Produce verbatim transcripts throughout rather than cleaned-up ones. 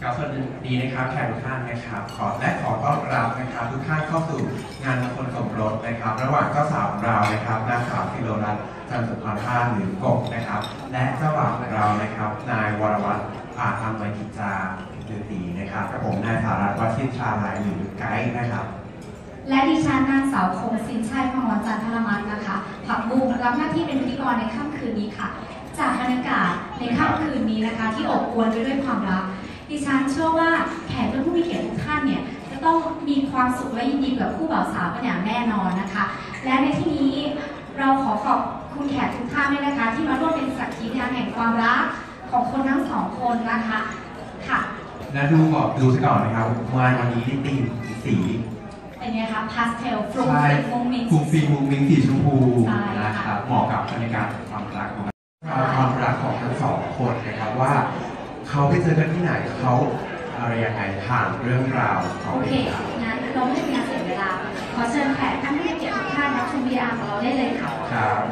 ครับสวัสดีนะครับแขกทุกท่านนะครับขอและขอต้อนรับนะครับทุกท่านเข้าสู่งานมงคลสมรสนะครับระหว่างเจ้าสาวของเรานะครับนางสาวฟิโลรัตน์จันทร์สุภาพาหรือกบนะครับและเจ้าบ่าวของเรานะครับนายวรวัฒน์อาธรรมกิจจาหรือตีนะครับกับผมนายสารัตน์วัชิชาลัยหรือไกด์นะครับและดิฉันนางสาวคงสินชัยพงศ์จันทรมัตน์นะคะผักบุ้งรับหน้าที่เป็นพิธีกรในค่ำคืนนี้ค่ะจากบรรยากาศในค่ำคืนนี้นะคะที่อบอวลไปด้วยความรักดิฉันเชื่อว่าแขกและผู้มีเกียรติทุกท่านเนี่ยจะต้องมีความสุขและยินดีกับคู่บ่าวสาวเป็นอย่างแน่นอนนะคะและในที่นี้เราขอขอบคุณแขกทุกท่านด้วยนะคะที่มาร่วมเป็นสักขีพยานแห่งความรักของคนทั้งสองคนนะคะค่ะและดูบอกดูซะก่อนนะครับงานวันนี้ตีมสีเป็นไงคะพาสเทลฟรุ้งฟริ้งมุ้งมิ้งฟรุ้งฟริ้งมุ้งมิ้งสีชมพูนะครับเหมาะกับบรรยากาศความรักของความรักของทั้งสองคนนะครับว่าเขาไปเจอกันที่ไหนเขาอะไรยังไงผ่านเรื่องราวของโอเคงั้นเราไม่เป็นการเสียเวลาขอเชิญแขกท่านผู้มีเกียรติทุกท่านรับชมวีอาร์ของเราได้เลยค่ะครับ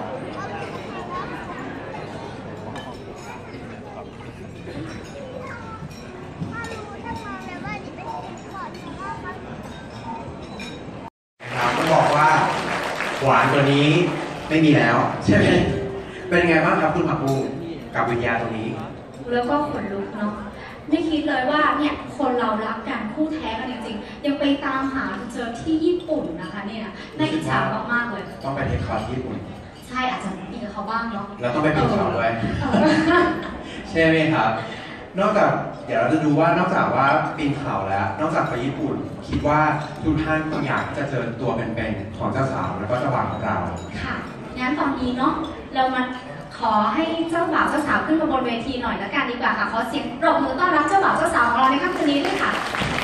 ต้องบอกว่าหวานกว่านี้ไม่มีแล้วใช่ไหมเป็นไงบ้างครับคุณผักบุ้งกับวิญญาณตรงนี้แล้วก็ขนลุกเนาะไม่คิดเลยว่าเนี่ยคนเรารักกันคู่แท้กันจริงๆยังไปตามหาเจอที่ญี่ปุ่นนะคะเนี่ยน่าอิจฉามากๆเลยต้องไปเทคคอร์สที่ญี่ปุ่นใช่อาจจะมีกับเขาบ้างเนาะแล้วต้องไปปีนเขาด้วยใช่ไหมครับนอกจากเดี๋ยวเราจะดูว่านอกจากว่าปีนเขาแล้วนอกจากไปญี่ปุ่นคิดว่าทุกท่านอยากจะเจอตัวเป็นๆของเจ้าสาวแล้วก็เจ้าบ่าวของเราค่ะงั้นตอนนี้เนาะเรามาขอให้เจ้าบ่าวเจ้าสาวขึ้นมาบนเวทีหน่อยละกันดีกว่าค่ะขอเสียงปรบมือต้อนรับเจ้าบ่าวเจ้าสาวของเราในค่ำคืนนี้ด้วยค่ะ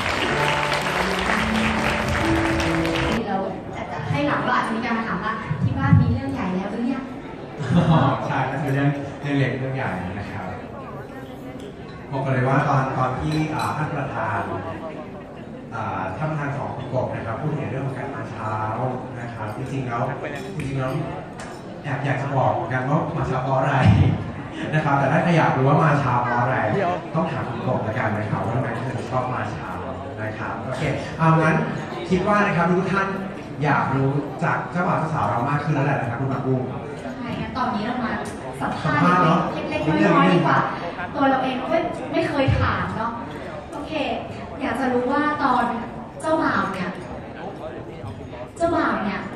เราจะให้หลังเราอาจจะมีการมาถามว่าที่บ้านมีเรื่องใหญ่แล้วหรือยังใช่ก็คือเรื่องเรื่องเล็กเรื่องใหญ่นะครับบอกเลยว่าตอนตอนที่ท่านประธานท่านประธานของกบนะครับพูดถึงเรื่องของการมาเช้านะครับจริงๆแล้วจริงๆแล้วอยากอยากจะบอกกันว่ามาเช้าเพราะอะไรนะครับแต่ถ้าใครอยากรู้ว่ามาเช้าเพราะอะไรต้องถามคุณกบละกันนะครับว่าทำไมถึงชอบมาเช้านะครับโอเคเอางั้นคิดว่านะครับทุกท่านอยากรู้จากเจ้าบ่าวเจ้าสาวเรามากขึ้นแล้วแหละนะครับคุณผักบุ้งใช่ตอนนี้เรามาสัมภาษณ์เล็กๆน้อยๆดีกว่าตัวเราเองก็ไม่เคยถามเนาะโอเคอยากจะรู้ว่าตอนเจ้าบ่าวเนี่ยเจ้าบ่าวเนี่ย